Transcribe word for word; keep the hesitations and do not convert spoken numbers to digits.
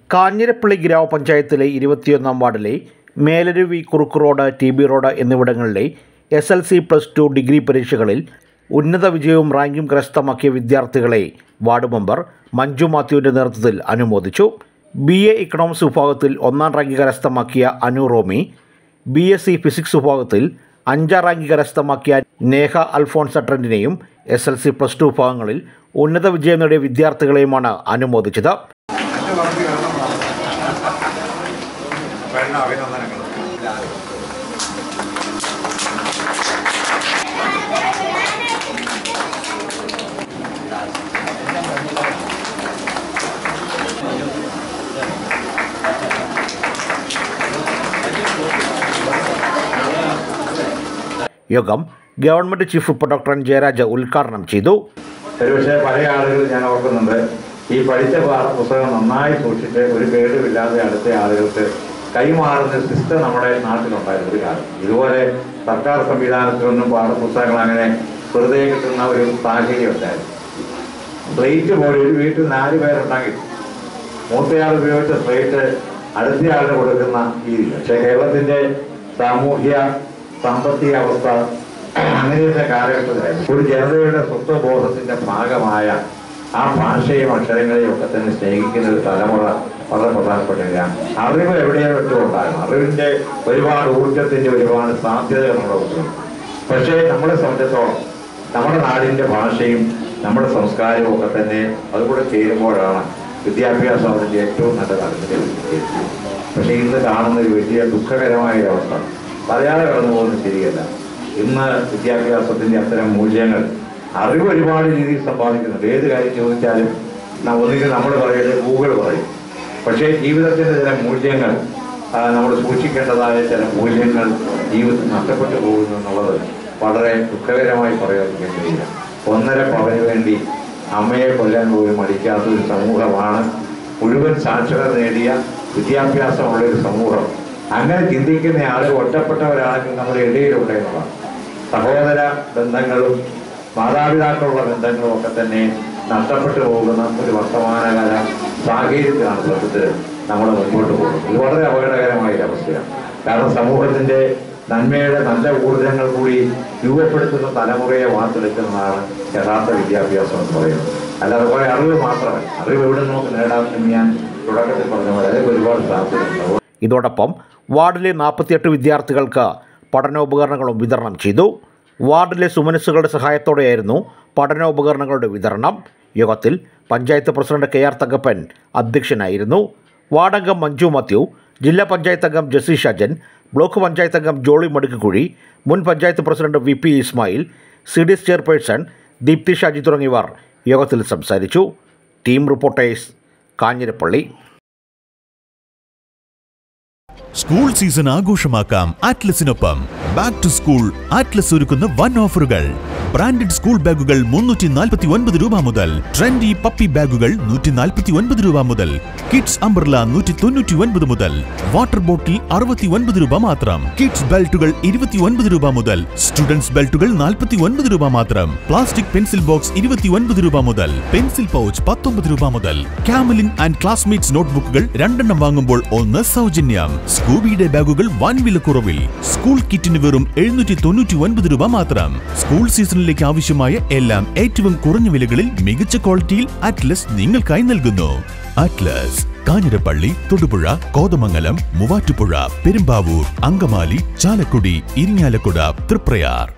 കാഞ്ഞിരപ്പള്ളി ഗ്രാമപഞ്ചായത്തിലെ ഇരുപത്തിയൊന്നാം വാർഡിലെ മേലരുവി, കുറുക്ക് റോഡ്, ടി ബി റോഡ് എന്നിവിടങ്ങളിലെ S L C plus two degree പരീക്ഷകളിൽ ഉന്നത വിജയവും റാങ്കും കരസ്ഥമാക്കിയ വിദ്യാർത്ഥികളെ വാർഡ് മെമ്പർ മഞ്ജു മാത്യുവിൻ്റെ നേതൃത്വത്തിൽ അനുമോദിച്ചു. ബി എ ഇക്കണോമിക്സ് വിഭാഗത്തിൽ ഒന്നാം റാങ്ക് കരസ്ഥമാക്കിയ Anu Romi, B S C physics വിഭാഗത്തിൽ അഞ്ചാം റാങ്ക് കരസ്ഥമാക്കിയ നേഹ അൽഫോൺസ ട്രെൻഡിനെയും S L C plus two വിഭാഗങ്ങളിൽ ഉന്നത വിജയം നേടിയ വിദ്യാർത്ഥികളെയുമാണ് അനുമോദിച്ചത്. യോഗം government chief whip doctor N Jayaraj ഉദ്ഘാടനം ചെയ്തു. ഒരുപക്ഷെ പല ആളുകൾ ഞാൻ ഓർക്കുന്നുണ്ട്, ഈ പഠിച്ച പുസ്തകം നന്നായി സൂക്ഷിച്ച് ഒരു കേടുമില്ലാതെ അടുത്ത ആളുകൾക്ക് കൈമാറുന്ന സിസ്റ്റം നമ്മുടെ നാട്ടിലുണ്ടായിരുന്ന ഒരു കാലം. ഇതുപോലെ സർക്കാർ സംവിധാനത്തിലൊന്നും പാഠപുസ്തകങ്ങൾ അങ്ങനെ വെറുതെ കിട്ടുന്ന ഒരു സാഹചര്യം ഉണ്ടായിരുന്നു. സ്ലേറ്റ് പോലെ ഒരു വീട്ടിൽ നാല് പേരുണ്ടെങ്കിൽ മൂത്തയാൾ ഉപയോഗിച്ച സ്ലേറ്റ് അടുത്തയാളിന് കൊടുക്കുന്ന രീതി. പക്ഷേ കേരളത്തിൻ്റെ സാമൂഹ്യ സാമ്പത്തിക അവസ്ഥ അങ്ങനെയുള്ള കാലഘട്ടത്തിലായിരുന്നു. ഒരു ജനതയുടെ സ്വത്വബോധത്തിന്റെ ഭാഗമായ ആ ഭാഷയും അക്ഷരങ്ങളെയും ഒക്കെ തന്നെ സ്നേഹിക്കുന്ന ഒരു തലമുറ വളരെ പ്രധാനപ്പെട്ടതാണ്. അറിവ് എവിടെയോ വെച്ചും ഉണ്ടാകും. അറിവിന്റെ ഒരുപാട് ഊർജത്തിന്റെ ഒരുപാട് സാധ്യതകൾ നമ്മുടെ കുട്ടികൾ. പക്ഷേ നമ്മളെ സംബന്ധിച്ചിടത്തോളം നമ്മുടെ നാടിന്റെ ഭാഷയും നമ്മുടെ സംസ്കാരവും ഒക്കെ തന്നെ അതുകൂടെ ചേരുമ്പോഴാണ് വിദ്യാഭ്യാസം അതിന്റെ ഏറ്റവും നല്ല തലത്തിൽ. പക്ഷേ ഇന്ന് കാണുന്ന ഒരു വലിയ ദുഃഖകരമായ ഒരു അവസ്ഥ, പറയാതെ കടന്നു പോകുന്നത് ശരിയല്ല. ഇന്ന് വിദ്യാഭ്യാസത്തിന്റെ അത്തരം മൂല്യങ്ങൾ, അറിവ് ഒരുപാട് രീതിയിൽ സമ്പാദിക്കുന്നുണ്ട്. ഏത് കാര്യം ചോദിച്ചാലും ഒന്നുകിൽ നമ്മൾ പറയുന്നത് ഗൂഗിൾ പറയും. പക്ഷേ ജീവിതത്തിന്റെ ചില മൂല്യങ്ങൾ, നമ്മൾ സൂക്ഷിക്കേണ്ടതായ ചില മൂല്യങ്ങൾ ജീവിതത്തിൽ നഷ്ടപ്പെട്ടു പോകുന്നു എന്നുള്ളത് വളരെ ദുഃഖകരമായി പറയാതിരിക്കാൻ കഴിയില്ല. ഒന്നര പവന് വേണ്ടി അമ്മയെ കൊല്ലാൻ പോലും മടിക്കാത്ത ഒരു സമൂഹമാണ് മുഴുവൻ സാക്ഷരത നേടിയ വിദ്യാഭ്യാസമുള്ള ഒരു സമൂഹം. അങ്ങനെ ചിന്തിക്കുന്ന ആളുകൾ ഒറ്റപ്പെട്ടവരാണെങ്കിൽ നമ്മുടെ ഇടയിലുണ്ട് എന്നുള്ളതാണ്. സഹോദര ബന്ധങ്ങളും മാതാപിതാക്കളുള്ള ബന്ധങ്ങളും ഒക്കെ തന്നെ നഷ്ടപ്പെട്ടു പോകുന്ന ഒരു വർത്തമാനകാല സാഹചര്യത്തിലാണ് സത്യത്തിൽ നമ്മൾ മുൻപോട്ട് പോകുന്നത്. ഇത് വളരെ അപകടകരമായ ഒരു അവസ്ഥയാണ്. കാരണം സമൂഹത്തിന്റെ നന്മയുടെ നല്ല ഊർജ്ജങ്ങൾ കൂടി രൂപപ്പെടുത്തുന്ന തലമുറയെ വാർത്തെടുക്കുന്നതാണ് യഥാർത്ഥ വിദ്യാഭ്യാസം എന്ന് പറയുന്നത്. അല്ലാതെ കുറെ അറിവ് മാത്രമല്ല, അറിവ് എവിടെ നമുക്ക് നേടാമെന്ന് ഞാൻ തുടക്കത്തിൽ പറഞ്ഞ പോലെ അതിൽ ഒരുപാട് സാധ്യതയുണ്ടാവും. ഇതോടൊപ്പം വാർഡിലെ നാൽപ്പത്തിയെട്ട് വിദ്യാർത്ഥികൾക്ക് പഠനോപകരണങ്ങളും വിതരണം ചെയ്തു. വാർഡിലെ സുമനസ്സുകളുടെ സഹായത്തോടെയായിരുന്നു പഠനോപകരണങ്ങളുടെ വിതരണം. യോഗത്തിൽ panchayat president K R Thankappan അധ്യക്ഷനായിരുന്നു. വാർഡംഗം മഞ്ജു മാത്യു, ജില്ലാ പഞ്ചായത്ത് അംഗം ജസി ഷാജൻ, ബ്ലോക്ക് പഞ്ചായത്ത് അംഗം ജോളി മടുക്കുകുഴി, മുൻ panchayat president V P Ismail, C D S chairperson Deepthi Shaji തുടങ്ങിയവർ യോഗത്തിൽ സംസാരിച്ചു. Team reporters, Kanjirappally. School season ആഘോഷമാക്കാം ആറ്റ്ലസിനൊപ്പം. ബാക്ക് ടു സ്കൂൾ ആറ്റ്ലസ് ഒരുക്കുന്ന വൻ ഓഫറുകൾ. ബ്രാൻഡഡ് സ്കൂൾ ബാഗുകൾ മുന്നൂറ്റി നാൽപ്പത്തി ഒൻപത് രൂപ മുതൽ, ട്രെൻഡി പപ്പി ബാഗുകൾ നൂറ്റി നാൽപ്പത്തി ഒൻപത് രൂപ മുതൽ, കിഡ്സ് അംബ്രല നൂറ്റി തൊണ്ണൂറ്റി ഒൻപത് മുതൽ, വാട്ടർ ബോട്ടിൽ അറുപത്തി ഒൻപത് രൂപ മാത്രം, കിഡ്സ് ബെൽറ്റുകൾ ഇരുപത്തി ഒൻപത് രൂപ മുതൽ, സ്റ്റുഡൻസ് ബെൽറ്റുകൾ നാൽപ്പത്തി ഒൻപത് രൂപ മാത്രം, പ്ലാസ്റ്റിക് പെൻസിൽ ബോക്സ് ഇരുപത്തി ഒൻപത് രൂപ മുതൽ, പെൻസിൽ പൗച്ച് പത്തൊമ്പത് രൂപ മുതൽ, കാമലിൻ ആൻഡ് ക്ലാസ്മേറ്റ്സ് നോട്ട്ബുക്കുകൾ രണ്ടെണ്ണം വാങ്ങുമ്പോൾ ഒന്ന് സൗജന്യം. സ്കൂബിയുടെ ബാഗുകൾ വൻ വിലക്കുറവിൽ. സ്കൂൾ കിറ്റിന് വെറും എഴുന്നൂറ്റി തൊണ്ണൂറ്റി ഒൻപത് രൂപ മാത്രം. സ്കൂൾ സീസണിലേക്ക് ആവശ്യമായ എല്ലാം ഏറ്റവും കുറഞ്ഞ വിലകളിൽ മികച്ച ക്വാളിറ്റിയിൽ അറ്റ്ലസ് നിങ്ങൾക്കായി നൽകുന്നു. അറ്റ്ലസ് കാഞ്ഞിരപ്പള്ളി, തൊടുപുഴ, കോതമംഗലം, മൂവാറ്റുപുഴ, പെരുമ്പാവൂർ, അങ്കമാലി, ചാലക്കുടി, ഇരിങ്ങാലക്കുട, തൃപ്രയാർ.